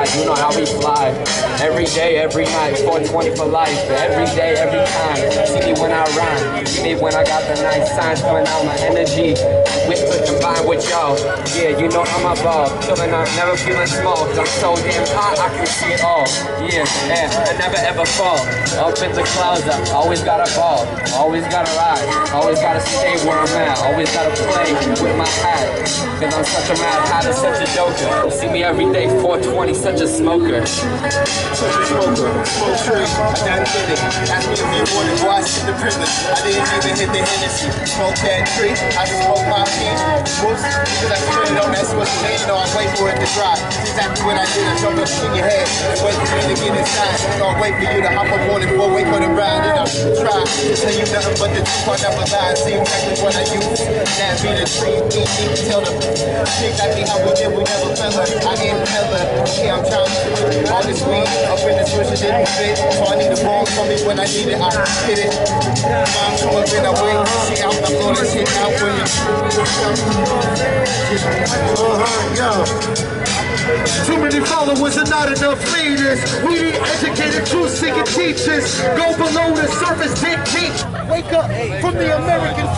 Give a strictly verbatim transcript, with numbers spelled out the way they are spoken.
You know how we fly. Every day, every night, four twenty for life. Every day, every time. See me when I rhyme. See me when I got the nice signs coming out my energy. With to combine with y'all. Yeah, you know I'm a ball. Feeling I'm never feeling small. Cause I'm so damn hot, I can see it all. Yeah, yeah, I never ever fall. Up in the clouds, I always gotta ball. Always gotta ride. Always gotta stay where I'm at. Always gotta play with my hat. Cause I'm such a mad hatter, such a joker. See me every day, four twenty, such a smoker. Such a smoker, smoke tree, I done did it. Ask me if you wanted, boy, I skipped the privilege. I didn't even hit the Hennessy. Smoke that tree, I smoke my peach. Whoops, because I really don't mess with the lady, no, I wait for it to dry. That's exactly what I did, I jumped up in your head and wait for me to get inside. So I wait for you to hop up on it, boy, wait for the ride, then I try to tell you nothing but the truth, I never lie. See exactly what I use, that be the tree, ain't even tell them. See exactly how we did, we never fell her. I am hella, okay, I'm trying to do it. All this weed, up in the switch, it didn't fit. So I need a ball for me when I need it, I hit it. Mom come up in, I wait, she out, I blow that shit out with me. Uh-huh, yo. Too many followers and not enough leaders. We need educated, truth-seeking teachers. Go below the surface, dig deep. Wake up from the American